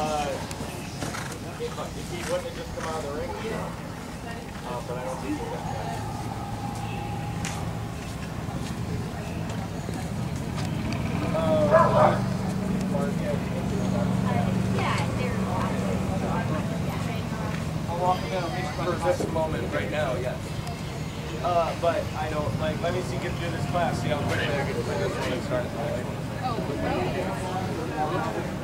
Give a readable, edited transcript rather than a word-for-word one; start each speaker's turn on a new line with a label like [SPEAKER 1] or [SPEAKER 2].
[SPEAKER 1] He wouldn't have just come out of the ring, but I don't think he's that bad.
[SPEAKER 2] I'll walk him down for this moment right now, yes.
[SPEAKER 1] But I don't, like, let me see get through this class, see how quickly I get through this one and start.